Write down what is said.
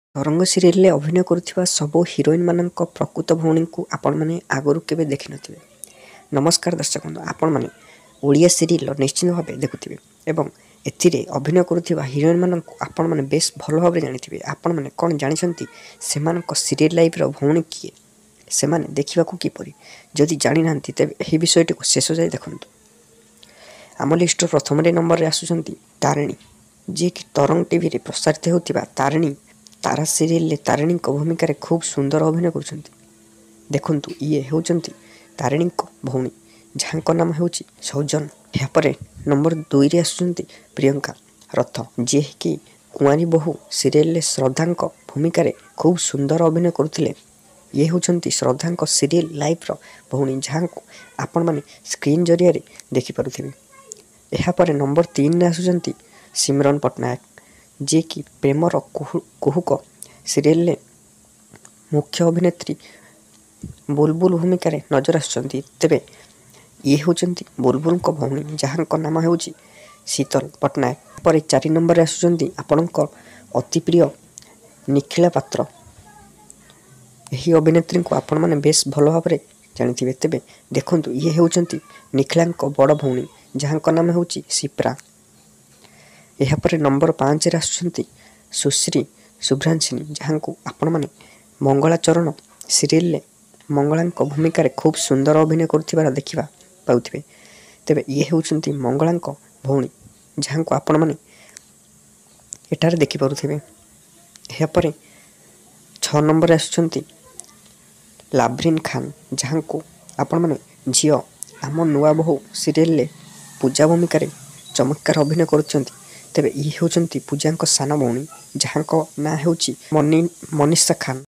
तरंग सीरियल रे अभिनय करुवा सबो हिरोइन मानक प्रकृत भौणी को आपण मैंने आगु केवे देखि नथिबे। नमस्कार दर्शक बंधु, आपण मैंने ओडिया सीरियल निश्चित भाव देखुथिबे एवं एथिरे अभिनय करुवा हिरोइन मानक आपण मैंने बेस भल भाव जानिथिबे। आपण मैंने कौन जानिछंती सेमानक सीरियल लाइफ रो भौणी किए, सेमाने देखिबाकू किपरि। जदि जानि नांती तेबे एही विषयटी को शेष जाय देखंतु। आम लिस्ट प्रथम नंबर रे आसुचंती तारिणी, जे कि तरंग टीवी रे प्रसारित होतिबा तारिणी तारा सीरियल तारिणी भूमिका रे खूब सुंदर अभिनय करुछंती। देखंतु ये होचंती तारिणी भौणी, जहाँ नाम होची सौजन। यापर नंबर 2 रे आसुचंती प्रियंका रथ, जे कि कुआरी बहु सीरियल श्रद्धा भूमिका रे खूब सुंदर अभिनय करुथिले। ये होचंती श्रद्धा सीरियल लाइफ रो भौणी, जहाँ को आपण माने स्क्रीन जरिया रे देखि पारुथिबे। यापर नंबर 3 रे आसुचंती सिमरन पटनायक, जे कि प्रेमर कुहुक सीरियल मुख्य अभिनेत्री बुलबुल भूमिका रे नजर आसुचंती। तेबे ये होचंती बुलबुल को भौणी, जहाँ नाम होची शीतल पटनायक। पर 4 नंबर रे आसुचंती आपणक अति प्रिय निखिला पात्र। यही अभिनेत्री को आपण माने बेस भल भाव जानिथिबे। तेबे देखंतु ये होचंती निखिलांक बड़ भौणी, जहाँ नाम होची शिप्रा। यापर नंबर 5 रे आसुचंती सुश्री शुभ्रांशिनी, जहाँ को आपण माने मंगलाचरण सीरियल मंगलांक भूमिका रे खूब सुंदर अभिनय करुथिबार देखिबा पाउथिबे। तेबे ये होचंती मंगलांक भौणी, जहाँ को आपण माने एटारे देखि पारुथिबे। यापर 6 नंबर आसुचंती लाभरीन खान, जहाँ को आपण माने झियो आम नुआ बहु सीरियल पूजा भूमिका रे चमत्कार अभिनय करुछंती। तेबे ये होचंती पूजा साना भौणी, जहाँ ना होची मनीषा खान।